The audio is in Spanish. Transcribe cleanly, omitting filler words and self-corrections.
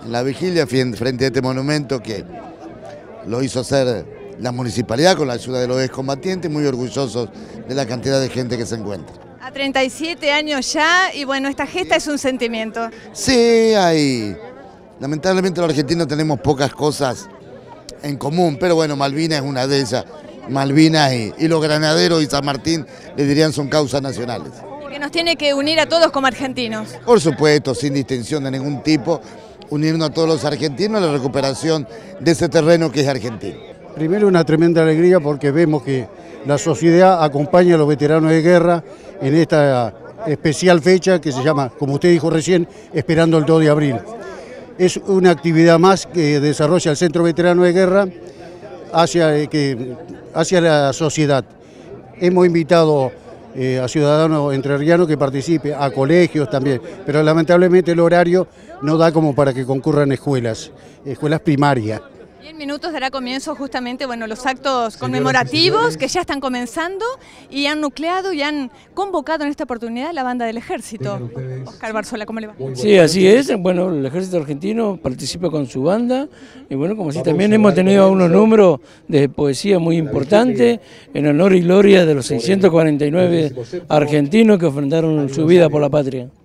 en la vigilia frente a este monumento que lo hizo hacer la municipalidad con la ayuda de los excombatientes, muy orgullosos de la cantidad de gente que se encuentra. A 37 años ya, y bueno, esta gesta es un sentimiento. Sí, lamentablemente los argentinos tenemos pocas cosas en común, pero bueno, Malvinas es una de ellas. Malvinas y los granaderos y San Martín, les dirían, son causas nacionales. Y que nos tiene que unir a todos como argentinos. Por supuesto, sin distinción de ningún tipo, unirnos a todos los argentinos a la recuperación de ese terreno que es argentino. Primero, una tremenda alegría porque vemos que la sociedad acompaña a los veteranos de guerra en esta especial fecha que se llama, como usted dijo recién, Esperando el 2 de abril. Es una actividad más que desarrolla el Centro Veterano de Guerra hacia la sociedad. Hemos invitado a ciudadanos entrerrianos que participen, a colegios también, pero lamentablemente el horario no da como para que concurran escuelas primarias. Y en minutos dará comienzo justamente los actos conmemorativos que ya están comenzando y han nucleado y han convocado en esta oportunidad la banda del Ejército. Oscar Barzola, ¿cómo le va? Sí, así es. Bueno, el Ejército Argentino participa con su banda y bueno, como si también hemos tenido unos números de poesía muy importantes en honor y gloria de los 649 argentinos que ofrendaron su vida por la patria.